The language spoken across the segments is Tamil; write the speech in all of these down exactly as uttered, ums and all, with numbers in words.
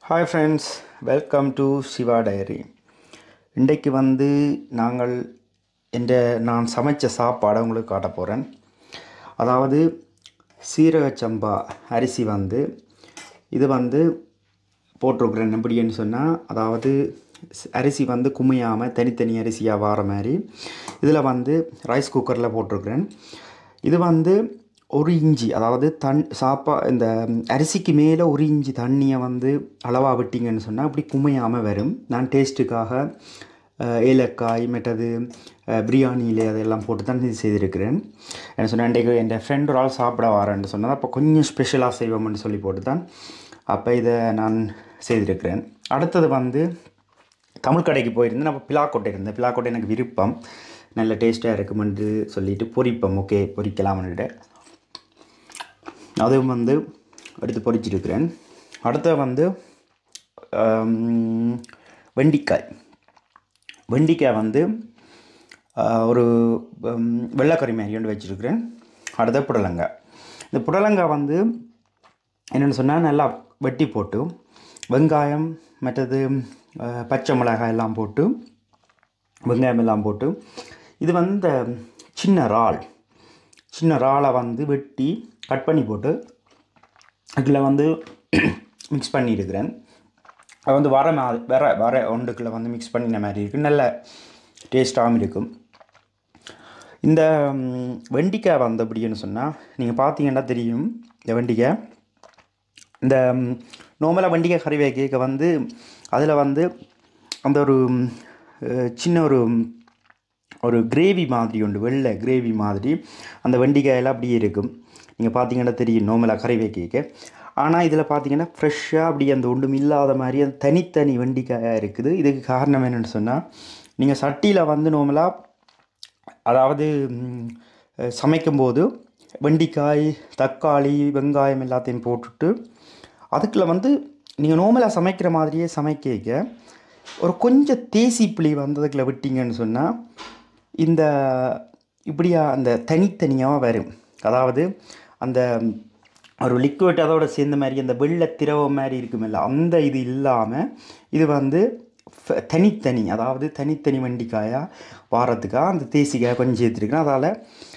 Hi friends, welcome to Siva diary. இன்றைக்கு வந்து நாங்கள் என்ற நான் சமைச்ச சாப்பாடை உங்களுக்கு காட்ட போகிறேன். அதாவது சீரக சம்பா அரிசி வந்து இது வந்து போட்டிருக்கிறேன். எப்படின்னு சொன்னால், அதாவது அரிசி வந்து குமியாமல் தனித்தனி அரிசியாக வர மாதிரி இதில் வந்து ரைஸ் குக்கரில் போட்டிருக்கிறேன். இது வந்து ஒரு இஞ்சி, அதாவது தன் சாப்பா இந்த அரிசிக்கு மேலே ஒரு இஞ்சி தண்ணியை வந்து அளவாக விட்டிங்கன்னு சொன்னால் அப்படி குமையாமல் வரும். நான் டேஸ்ட்டுக்காக ஏலக்காய் மற்றது பிரியாணியில் அதெல்லாம் போட்டு தான் இது செய்திருக்கிறேன். என்ன சொன்னால், இன்றைக்கு என் ஃப்ரெண்ட் ஒரு ஆள் சாப்பிட வரேன்னு சொன்னால் அப்போ கொஞ்சம் ஸ்பெஷலாக செய்வோம்னு சொல்லி போட்டு தான் அப்போ இதை நான் செய்திருக்கிறேன். அடுத்தது வந்து தமிழ் கடைக்கு போயிருந்தேன். அப்போ பிலாக்கோட்டை இருந்தேன். பிலாக்கோட்டை எனக்கு விருப்பம், நல்ல டேஸ்ட்டாக இருக்குமென்று சொல்லிவிட்டு பொரிப்போம், ஓகே பொரிக்கலாம்னுட்டு அதுவும் வந்து எடுத்து பொரிச்சிருக்கிறேன். அடுத்த வந்து வெண்டிக்காய் வெண்டிக்காய் வந்து ஒரு வெள்ளைக்கறி மாதிரி ஒன்று வச்சுருக்கிறேன். அடுத்த புடலங்காய். இந்த புடலங்காய் வந்து என்னென்னு சொன்னால், நல்லா வெட்டி போட்டு வெங்காயம் மற்றது பச்சை மிளகாய் எல்லாம் போட்டு வெங்காயம் எல்லாம் போட்டு இது வந்து சின்ன இறால் சின்ன இறாலை வந்து வெட்டி கட் பண்ணி போட்டு அதில் வந்து மிக்ஸ் பண்ணியிருக்கிறேன். அது வந்து வர மா வர வர ஒன்றுக்குள்ளே வந்து மிக்ஸ் பண்ணின மாதிரி இருக்குது. நல்ல டேஸ்ட்டாகவும் இருக்கும். இந்த வெண்டிக்காய் வந்து எப்படின்னு சொன்னால், நீங்கள் பார்த்தீங்கன்னா தெரியும். இந்த வெண்டிக்காய் இந்த நார்மலாக வெண்டிக்காய் கறி வைக்க வந்து அதில் வந்து அந்த ஒரு சின்ன ஒரு ஒரு கிரேவி மாதிரி உண்டு, வெள்ளை கிரேவி மாதிரி அந்த வெண்டிக்காயெல்லாம் அப்படியே இருக்கும். நீங்கள் பார்த்தீங்கன்னா தெரியும் நார்மலாக கறி வைக்க. ஆனால் இதில் பார்த்தீங்கன்னா ஃப்ரெஷ்ஷாக அப்படி அந்த ஒன்றும் இல்லாத மாதிரி அந்த தனித்தனி வெண்டிக்காயாக இருக்குது. இதுக்கு காரணம் என்னென்னு சொன்னால், நீங்கள் சட்டியில் வந்து நார்மலாக அதாவது சமைக்கும்போது வெண்டிக்காய் தக்காளி வெங்காயம் எல்லாத்தையும் போட்டுட்டு அதுக்குள்ளே வந்து நீங்கள் நார்மலாக சமைக்கிற மாதிரியே சமைக்க ஒரு கொஞ்சம் தேசி புளி வந்து அதுக்குள்ளே விட்டிங்கன்னு சொன்னால் இந்த இப்படியா அந்த தனித்தனியாக வரும். அதாவது அந்த ஒரு லிக்விட் அதோட சேர்ந்த மாதிரி அந்த வெள்ளை திரவம் மாதிரி இருக்குமில்ல, அந்த இது இல்லாமல் இது வந்து தனித்தனி, அதாவது தனித்தனி வெண்டிக்காயாக வாரத்துக்காக அந்த தேசிக்காய் கொஞ்சம் சேர்த்துருக்குறேன். அதால்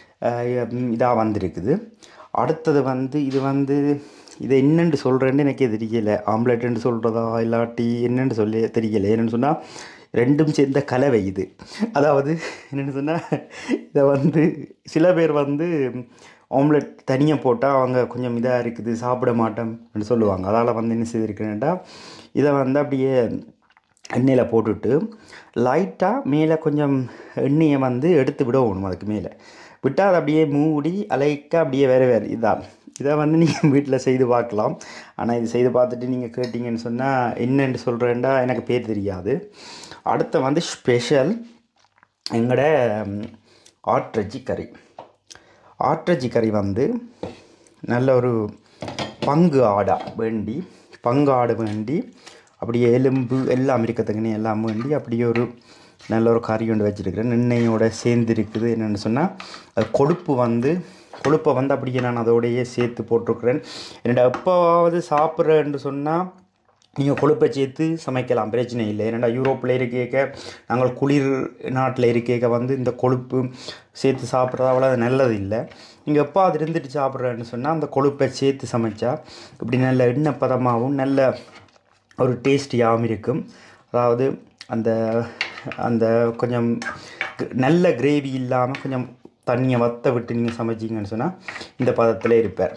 இதாக வந்திருக்குது. அடுத்தது வந்து இது வந்து இதை என்னென்று சொல்கிறேன்னு எனக்கே தெரியலை. ஆம்லெட்டுன்னு சொல்கிறதா இல்லாட்டி என்னென்னு சொல்லி தெரியலை. என்னென்னு சொன்னால், ரெண்டும் சேர்ந்த கலவை இது. அதாவது என்னென்னு சொன்னால், இதை வந்து சில பேர் வந்து ஆம்லெட் தனியாக போட்டால் அவங்க கொஞ்சம் இதாக இருக்குது சாப்பிட மாட்டோம்னு சொல்லுவாங்க. அதால் வந்து என்ன செய்திருக்கிறேன்டா, இதை வந்து அப்படியே எண்ணெயில் போட்டுட்டு லைட்டாக மேலே கொஞ்சம் எண்ணெயை வந்து எடுத்து விடணும். அதுக்கு மேலே விட்டால் அதை அப்படியே மூடி அலைக்காக அப்படியே வேறு வேறு இதான். இதை வந்து நீங்கள் வீட்டில் செய்து பார்க்கலாம். ஆனால் இது செய்து பார்த்துட்டு நீங்கள் கேட்டிங்கன்னு சொன்னால் என்னென்னு சொல்கிறேன்டா எனக்கு பேர் தெரியாது. அடுத்த வந்து ஸ்பெஷல் எங்களோட ஆட்டிறைச்சி கறி. ஆட்டிறைச்சி கறி வந்து நல்ல ஒரு பங்கு ஆடா வேண்டி பங்கு ஆடு வேண்டி அப்படியே எலும்பு எல்லாம் இருக்கத்தக்கனே எல்லாம் வேண்டி அப்படியே ஒரு நல்ல ஒரு கறி ஒன்று வச்சுருக்கிறேன். எண்ணெயோடு சேர்ந்து இருக்குது. என்னென்னு சொன்னால், அது கொழுப்பு வந்து கொழுப்பை வந்து அப்படியே நான் அதோடையே சேர்த்து போட்டிருக்கிறேன். என்னோட எப்போவாவது சாப்பிட்றேன்னு சொன்னால் நீங்கள் கொழுப்பை சேர்த்து சமைக்கலாம், பிரச்சனை இல்லை. ஏன்னா யூரோப்பில் இருக்க நாங்கள் குளிர் நாட்டில் இருக்க வந்து இந்த கொழுப்பு சேர்த்து சாப்பிட்றது அவ்வளோ அது நல்லது இல்லை. நீங்கள் எப்போ அது இருந்துட்டு சாப்பிட்றேன்னு சொன்னால் அந்த கொழுப்பை சேர்த்து சமைச்சா இப்படி நல்ல எண்ணெய் பதமாகவும் நல்ல ஒரு டேஸ்டியாகவும் இருக்கும். அதாவது அந்த அந்த கொஞ்சம் நல்ல கிரேவி இல்லாமல் கொஞ்சம் தண்ணியை வற்ற விட்டு நீங்கள் சமைச்சிங்கன்னு சொன்னால் இந்த பதத்தில் இருப்பார்.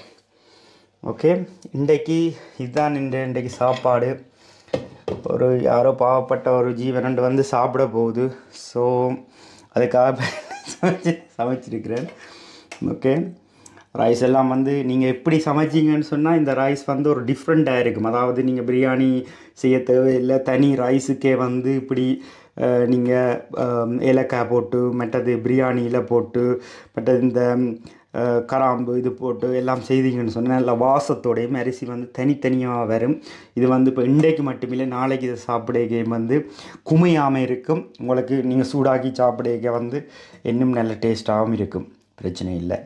ஓகே, இன்றைக்கு இதுதான் இந்த இன்றைக்கு சாப்பாடு. ஒரு யாரோ பாவப்பட்ட ஒரு ஜீவனண்டு வந்து சாப்பிட போகுது. ஸோ அதுக்காக சமைச்சு சமைச்சிருக்கிறேன். ஓகே, ரைஸ் எல்லாம் வந்து நீங்கள் எப்படி சமைச்சிங்கன்னு சொன்னால் இந்த ரைஸ் வந்து ஒரு டிஃப்ரெண்ட்டாக இருக்கும். அதாவது நீங்கள் பிரியாணி செய்ய தேவையில்லை, தனி ரைஸுக்கே வந்து இப்படி நீங்கள் ஏலக்காய் போட்டு மற்றது பிரியாணியில் போட்டு மற்றது இந்த கராம்பு இது போட்டு எல்லாம் செய்தீங்கன்னு சொன்னால் நல்லா வாசத்தோடையும் அரிசி வந்து தனித்தனியாக வரும். இது வந்து இப்போ இன்றைக்கு மட்டுமில்லை, நாளைக்கு இதை சாப்பிடுக வந்து குமையாமல் இருக்கும். உங்களுக்கு நீங்கள் சூடாக்கி சாப்பிடுக வந்து இன்னும் நல்ல டேஸ்ட்டாகவும் இருக்கும். பிரச்சனை இல்லை.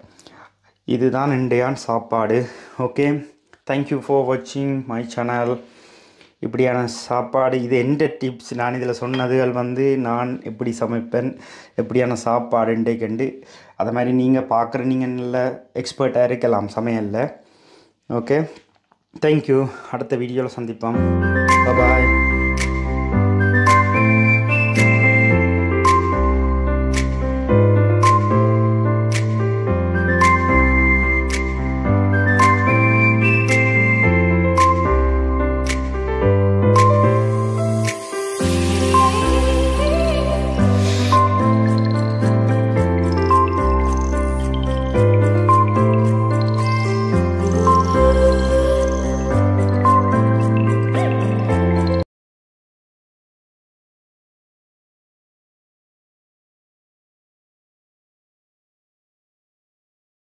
இதுதான் இன்றையான் சாப்பாடு. ஓகே, தேங்க்யூ ஃபார் வாட்சிங் மை சேனல். இப்படியான சாப்பாடு இது எந்த டிப்ஸ் நான் இதில் சொன்னதுகள் வந்து நான் எப்படி சமைப்பேன் எப்படியான சாப்பாடுண்டே கண்டு அதை மாதிரி நீங்கள் பார்க்குற நீங்கள் நல்ல எக்ஸ்பர்ட்டாக இருக்கலாம் சமையலில். Okay, thank you. அடுத்த வீடியோவில் சந்திப்போம். பாய்.